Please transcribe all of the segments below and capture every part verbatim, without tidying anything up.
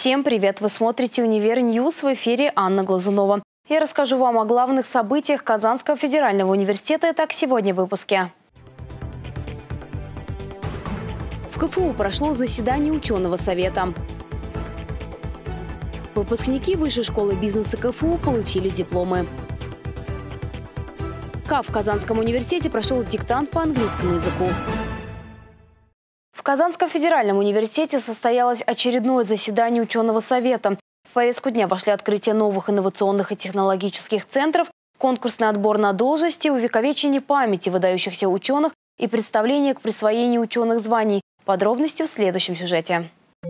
Всем привет! Вы смотрите «Универ Ньюс», в эфире Анна Глазунова. Я расскажу вам о главных событиях Казанского федерального университета. Итак, сегодня в выпуске. В КФУ прошло заседание ученого совета. Выпускники Высшей школы бизнеса КФУ получили дипломы. КАФ в Казанском университете прошел диктант по английскому языку. В Казанском федеральном университете состоялось очередное заседание ученого совета. В повестку дня вошли открытие новых инновационных и технологических центров, конкурсный отбор на должности, увековечение памяти выдающихся ученых и представление к присвоению ученых званий. Подробности в следующем сюжете.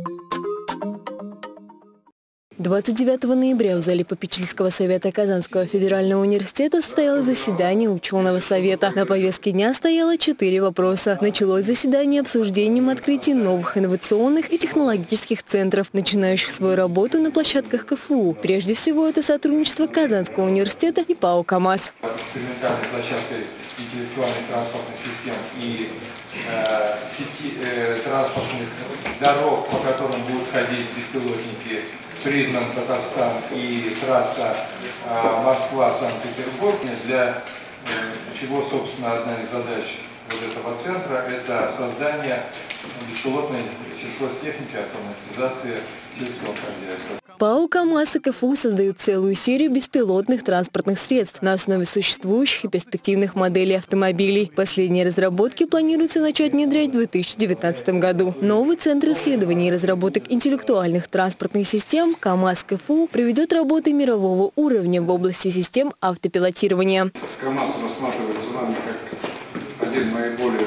двадцать девятого ноября в зале попечительского совета Казанского федерального университета состоялось заседание ученого совета. На повестке дня стояло четыре вопроса. Началось заседание обсуждением открытия новых инновационных и технологических центров, начинающих свою работу на площадках КФУ. Прежде всего, это сотрудничество Казанского университета и ПАО «КамАЗ». Экспериментальной площадкой интеллектуальных транспортных систем и э, сети э, транспортных дорог, по которым будут ходить беспилотники, признан Татарстан и трасса э, Москва-Санкт-Петербург, для э, чего, собственно, одна из задач вот этого центра – это создание беспилотной сельхозтехники, автоматизации сельского хозяйства. ПАО «КамАЗ» и КФУ создают целую серию беспилотных транспортных средств на основе существующих и перспективных моделей автомобилей. Последние разработки планируется начать внедрять в две тысячи девятнадцатом году. Новый центр исследований и разработок интеллектуальных транспортных систем «КамАЗ КФУ» проведет работы мирового уровня в области систем автопилотирования. КамАЗ рассматривается нами как один наиболее,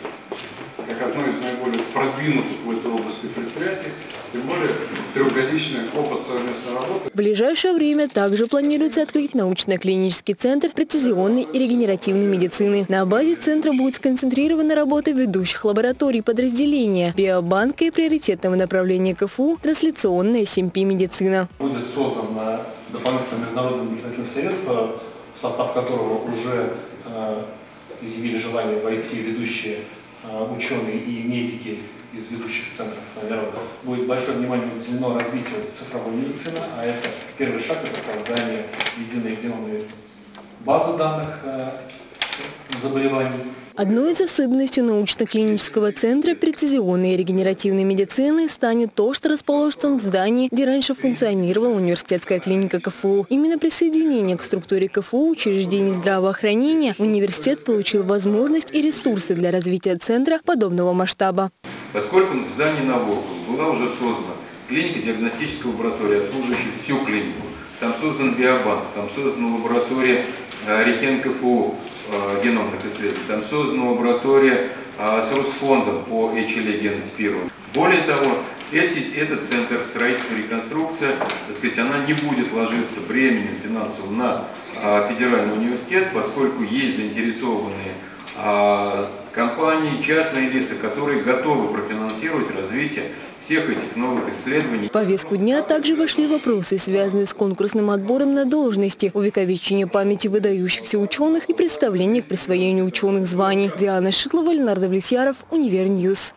как одно из наиболее продвинутых в этой области предприятий. Тем более трехгодичный опыт совместной работы. В ближайшее время также планируется открыть научно-клинический центр прецизионной и регенеративной медицины. На базе центра будет сконцентрирована работа ведущих лабораторий подразделения, биобанка и приоритетного направления КФУ трансляционная эс эм пи медицина. Будет создан дополнительный международный наблюдательный совет, в состав которого уже э, изъявили желание войти ведущие э, ученые и медики из ведущих центров народа. Будет большое внимание уделено развитию цифровой медицины, а это первый шаг – это создание единой геномной базы данных э, заболеваний. Одной из особенностей научно-клинического центра прецизионной и регенеративной медицины станет то, что расположится он в здании, где раньше функционировала университетская клиника КФУ. Именно присоединение к структуре КФУ учреждений здравоохранения университет получил возможность и ресурсы для развития центра подобного масштаба. Поскольку в здании Набокова была уже создана клинико-диагностическая лаборатория, обслуживающая всю клинику, там создан биобанк, там создана лаборатория Рекен КФУ геномных исследований, там создана лаборатория с Росфондом по эйч эл эй-генотипированию. Более того, эти, этот центр строительства и реконструкция, так сказать, она не будет ложиться бременем финансовым на а, федеральный университет, поскольку есть заинтересованные а, компании, частные лица, которые готовы профинансировать развитие всех этих новых исследований. В повестку дня также вошли вопросы, связанные с конкурсным отбором на должности, увековечение памяти выдающихся ученых и представление к присвоению ученых званий. Диана Шиклова, Леонард Влетьяров, Универ Ньюс.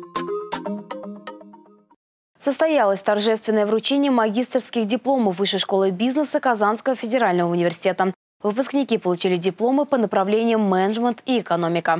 Состоялось торжественное вручение магистерских дипломов Высшей школы бизнеса Казанского федерального университета. Выпускники получили дипломы по направлениям менеджмент и экономика.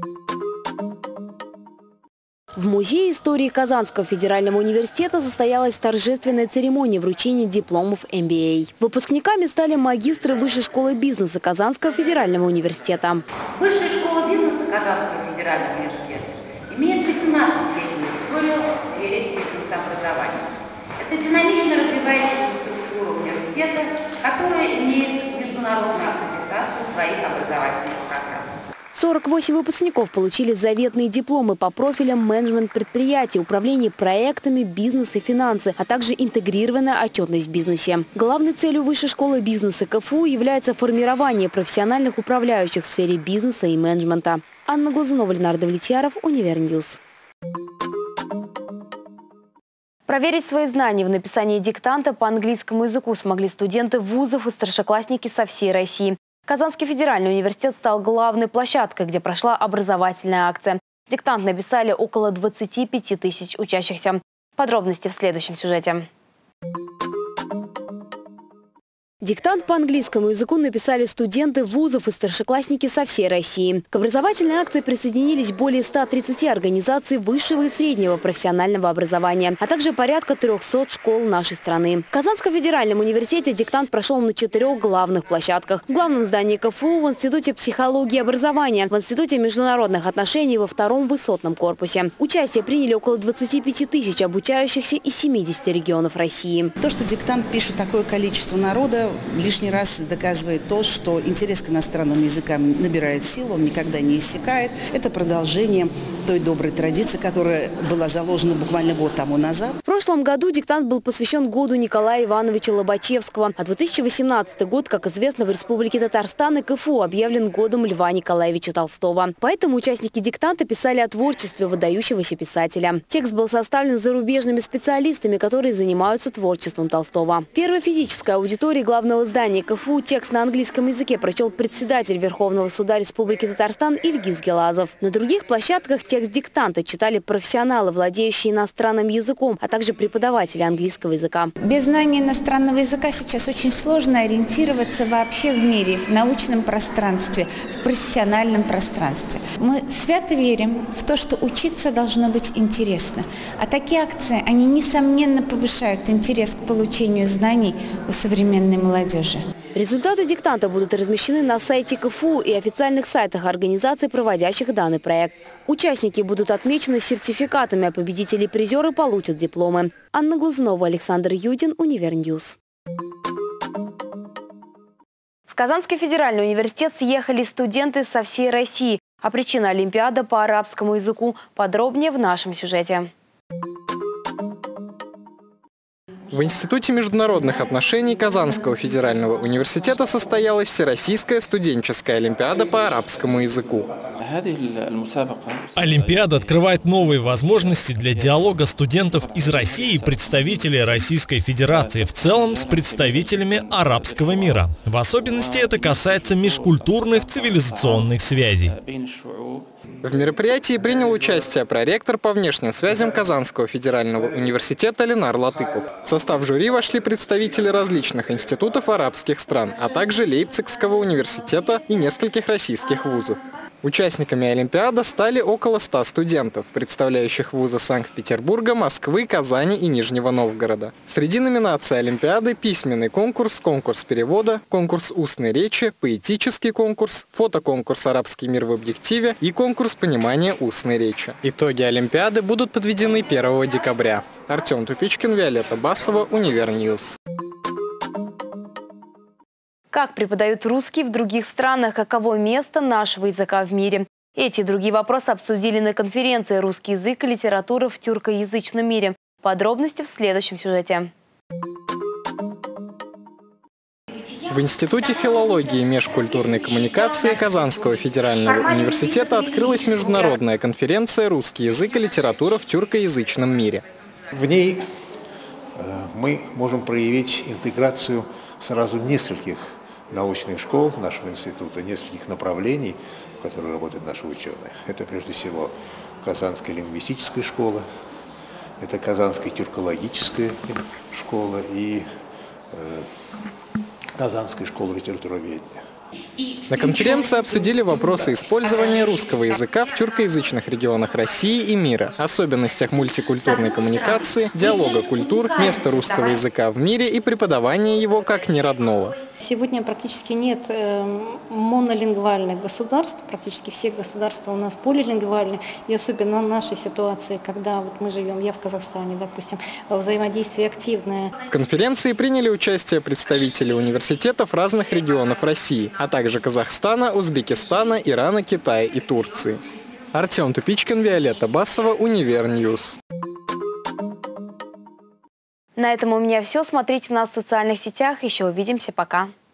В Музее истории Казанского федерального университета состоялась торжественная церемония вручения дипломов эм би эй. Выпускниками стали магистры Высшей школы бизнеса Казанского федерального университета. Высшая школа бизнеса Казанского федерального университета имеет восемнадцатилетнюю историю в сфере бизнес-образования. Это динамично развивающаяся структура университета, которая имеет международную аккредитацию своих образовательных программ. сорок восемь выпускников получили заветные дипломы по профилям менеджмент предприятий, управление проектами, бизнес и финансы, а также интегрированная отчетность в бизнесе. Главной целью Высшей школы бизнеса КФУ является формирование профессиональных управляющих в сфере бизнеса и менеджмента. Анна Глазунова, Леонард Влетьяров, Универ Ньюс. Проверить свои знания в написании диктанта по английскому языку смогли студенты вузов и старшеклассники со всей России. Казанский федеральный университет стал главной площадкой, где прошла образовательная акция. Диктант написали около двадцати пяти тысяч учащихся. Подробности в следующем сюжете. Диктант по английскому языку написали студенты вузов и старшеклассники со всей России. К образовательной акции присоединились более ста тридцати организаций высшего и среднего профессионального образования, а также порядка трёхсот школ нашей страны. В Казанском федеральном университете диктант прошел на четырех главных площадках. В главном здании ка эф у, в Институте психологии и образования, в Институте международных отношений во втором высотном корпусе. Участие приняли около двадцати пяти тысяч обучающихся из семидесяти регионов России. То, что диктант пишет такое количество народа, лишний раз доказывает то, что интерес к иностранным языкам набирает силу, он никогда не иссякает. Это продолжение той доброй традиции, которая была заложена буквально год тому назад. В прошлом году диктант был посвящен году Николая Ивановича Лобачевского. А две тысячи восемнадцатый год, как известно, в Республике Татарстан и ка эф у объявлен годом Льва Николаевича Толстого. Поэтому участники диктанта писали о творчестве выдающегося писателя. Текст был составлен зарубежными специалистами, которые занимаются творчеством Толстого. Первая физическая аудитория главного здания ка эф у текст на английском языке прочел председатель Верховного суда Республики Татарстан Ильгиз Гелазов. На других площадках текст диктанта читали профессионалы, владеющие иностранным языком, а также преподаватели английского языка. Без знания иностранного языка сейчас очень сложно ориентироваться вообще в мире, в научном пространстве, в профессиональном пространстве. Мы свято верим в то, что учиться должно быть интересно. А такие акции, они несомненно повышают интерес к получению знаний у современной молодежи. Результаты диктанта будут размещены на сайте ка эф у и официальных сайтах организаций, проводящих данный проект. Участники будут отмечены сертификатами, а победители и призеры получат дипломы. Анна Глазунова, Александр Юдин, Универньюз. В Казанский федеральный университет съехали студенты со всей России. А причина Олимпиада по арабскому языку подробнее в нашем сюжете. В Институте международных отношений Казанского федерального университета состоялась Всероссийская студенческая олимпиада по арабскому языку. Олимпиада открывает новые возможности для диалога студентов из России и представителей Российской Федерации, в целом с представителями арабского мира. В особенности это касается межкультурных цивилизационных связей. В мероприятии принял участие проректор по внешним связям Казанского федерального университета Ленар Латыпов. В состав жюри вошли представители различных институтов арабских стран, а также Лейпцигского университета и нескольких российских вузов. Участниками Олимпиады стали около ста студентов, представляющих вузы Санкт-Петербурга, Москвы, Казани и Нижнего Новгорода. Среди номинаций Олимпиады – письменный конкурс, конкурс перевода, конкурс устной речи, поэтический конкурс, фотоконкурс «Арабский мир в объективе» и конкурс понимания устной речи. Итоги Олимпиады будут подведены первого декабря. Артем Тупичкин, Виолетта Басова, Универньюз. Как преподают русский в других странах? Каково место нашего языка в мире? Эти и другие вопросы обсудили на конференции «Русский язык и литература в тюркоязычном мире». Подробности в следующем сюжете. В Институте филологии и межкультурной коммуникации Казанского федерального университета открылась международная конференция «Русский язык и литература в тюркоязычном мире». В ней мы можем проявить интеграцию сразу нескольких научных школ нашего института, нескольких направлений, в которых работают наши ученые. Это прежде всего Казанская лингвистическая школа, это Казанская тюркологическая школа и э, Казанская школа литературоведения. На конференции обсудили вопросы использования русского языка в тюркоязычных регионах России и мира, особенностях мультикультурной коммуникации, диалога культур, место русского языка в мире и преподавания его как неродного. Сегодня практически нет монолингвальных государств, практически все государства у нас полилингвальны, и особенно в нашей ситуации, когда вот мы живем, я в Казахстане, допустим, взаимодействие активное. В конференции приняли участие представители университетов разных регионов России, а также Казахстана, Узбекистана, Ирана, Китая и Турции. Артем Тупичкин, Виолетта Басова, Универньюз. На этом у меня все. Смотрите нас в социальных сетях. Еще увидимся. Пока.